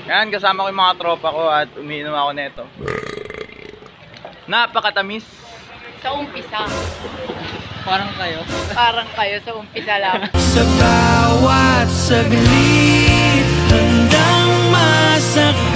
Yan, kasama ko yung mga tropa ko at umiinom ako nito. Napakatamis. Sa umpisa. Parang kayo. Parang kayo sa umpisa lang. Sa bawat saglit, handang masakit.